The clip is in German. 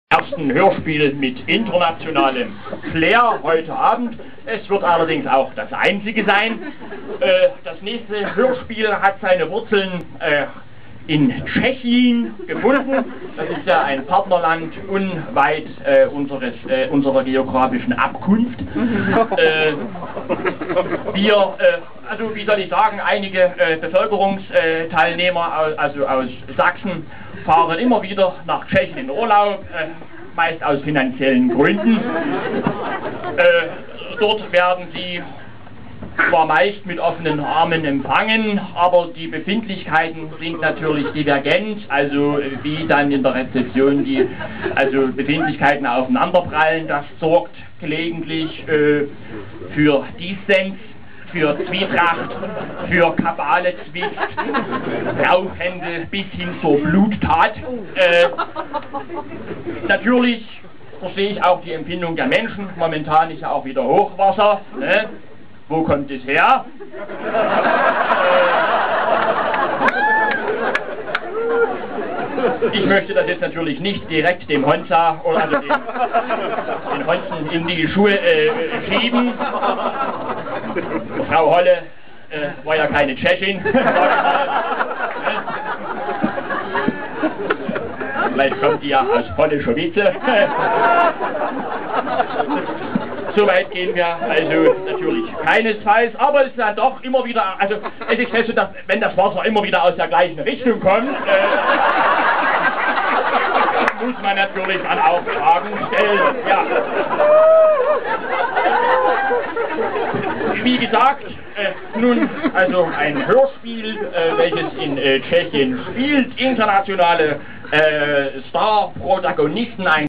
Ersten Hörspiel mit internationalem Flair heute Abend. Es wird allerdings auch das einzige sein. Das nächste Hörspiel hat seine Wurzeln in Tschechien gefunden. Das ist ja ein Partnerland unweit unserer geografischen Abkunft. Also wie soll ich sagen, einige Bevölkerungsteilnehmer aus Sachsen fahren immer wieder nach Tschechien in Urlaub, meist aus finanziellen Gründen. Dort werden sie zwar meist mit offenen Armen empfangen, aber die Befindlichkeiten sind natürlich divergent, also wie dann in der Rezeption die Befindlichkeiten aufeinanderprallen. Das sorgt gelegentlich für Dissens, für Zwietracht, für Kabale, Zwist, Raufhändel bis hin zur Bluttat. Natürlich verstehe ich auch die Empfindung der Menschen. Momentan ist ja auch wieder Hochwasser. Ne? Wo kommt es her? Ich möchte das jetzt natürlich nicht direkt dem Honza oder den Honzen in die Schuhe schieben. Frau Holle war ja keine Tschechin. Vielleicht kommt die ja aus Holle-Schowice. So weit gehen wir also natürlich keinesfalls, aber es ist dann doch immer wieder, also es ist so, dass wenn das Wasser immer wieder aus der gleichen Richtung kommt, muss man natürlich dann auch Fragen stellen. Ja. Wie gesagt, nun also ein Hörspiel, welches in Tschechien spielt, internationale Star-Protagonisten, ein